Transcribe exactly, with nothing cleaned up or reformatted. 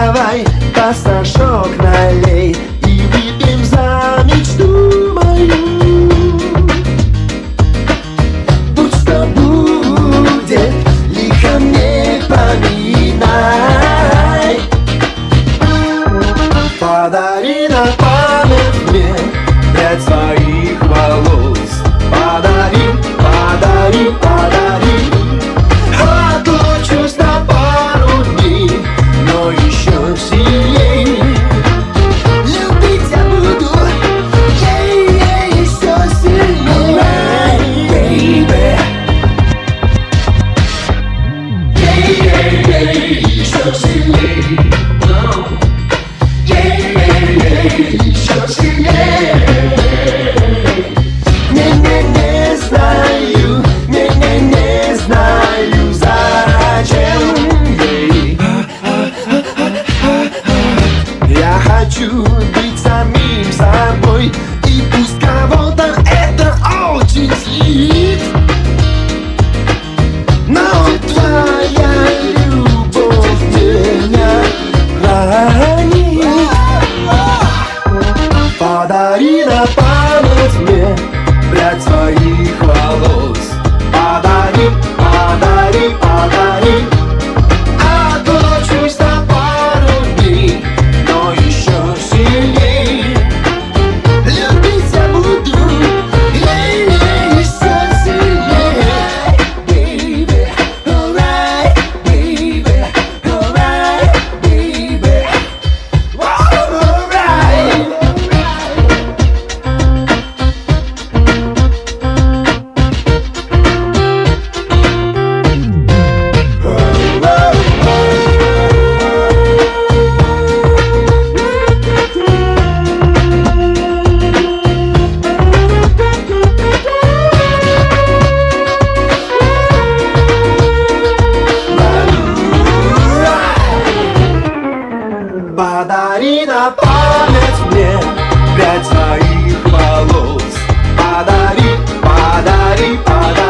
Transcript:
давай по стаканчик налей и выпьем за мечту мою. Будь что будет, лихо мне поминай. Подари на память мне прядь своих волос. Подари, подари, подари. Отлучусь на пару дней, но еще сильней любить я буду, ей-ей, еще сильней, baby. Ей-ей-ей, еще сильней, ей-ей-ей, еще сильней. Не-не-не знаю, не-не-не знаю, зачем ей. Я хочу быть самим собой, и пусть кого-то это очень злит, но твоя любовь меня ранит. Подари на память мне прядь своих волос. Подари, подари, подари. Отлучусь на пару дней, но еще сильней любить я буду, ей-ей, еще сильней, baby. Alright, baby. Alright, baby. Alright. Подари на память мне прядь своих волос. Подари, подари, подари.